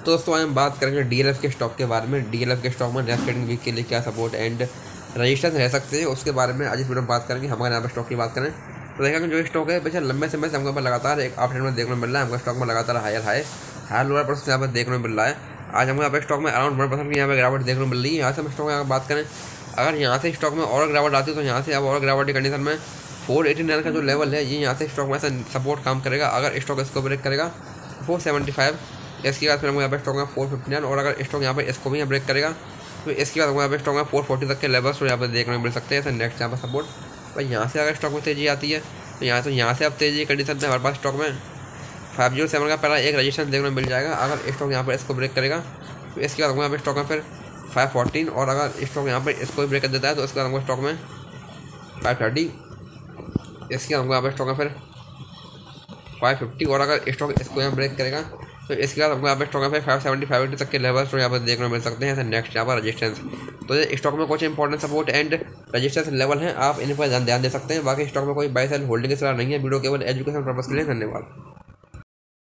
तो दोस्तों आज हम बात करेंगे डीएलएफ के स्टॉक के बारे में। डीएलएफ के स्टॉक में नेक्स्ट ट्रेडिंग वीक के लिए क्या सपोर्ट एंड रजिस्टेंस रह सकते हैं, उसके बारे में आज इस वीडियो में बात करेंगे। हमारे यहाँ पर स्टॉक की बात करें तो देखा जो स्टॉक है पिछले लंबे समय से हमको लगातार एक अपट्रेंड में देखने को मिल रहा है। हमको स्टॉक में लगातार हायर लोअर परसेंट यहाँ पर देखने को मिल रहा है। आज हमको यहाँ पर स्टॉक में अराउंड 1% की यहाँ पर गिरावट देखने को मिल रही है। यहाँ से हम स्टॉक में बात करें, अगर यहाँ से स्टॉक में और गिरावट आती है तो यहाँ से अब और गिरावट की कंडीशन में 489 का जो लेवल है ये यहाँ से स्टॉक में ऐसा सपोर्ट काम करेगा। अगर स्टॉक इसको ब्रेक करेगा 475, इसके बाद फिर हमको यहाँ पे स्टॉक में 459, और अगर स्टॉक यहाँ पे इसको भी यहाँ ब्रेक करेगा तो इसके बाद हमको यहाँ पे स्टॉक में 440 तक के लेवल्स तो यहाँ पे देखने को मिल सकते हैं। ऐसे नेक्स्ट यहाँ पर सपोर्ट भाई यहाँ से अगर स्टॉक में तेज़ी आती है तो यहाँ से अब तेज़ी कंडीशन में हमारे पास स्टॉक में 507 का पहला एक रजिस्टेंस देखने को मिल जाएगा। अगर स्टॉक यहाँ पर इसको ब्रेक करेगा तो इसके बाद हमको यहाँ पे स्टॉक में फिर 514, और अगर स्टॉक यहाँ पर इसको भी ब्रेक कर देता है तो इसके बाद हमको स्टॉक में 530, इसके बाद हमको यहाँ पर स्टॉक में फिर 550, और अगर स्टॉक इसको यहाँ ब्रेक करेगा तो इसके बाद हमको यहाँ पे स्टॉक में 570 तक के लेवल्स तो यहाँ पर देखने को मिल सकते हैं। ऐसे नेक्स्ट यहाँ पर रजिस्टेंस, तो ये स्टॉक में कुछ important support and resistance level हैं, आप इन पर ध्यान दे सकते हैं। बाकी स्टॉक में कोई बाय सेल होल्डिंग की सलाह नहीं है। वीडियो केवल एजुकेशन पर्पस के लिए। धन्यवाद।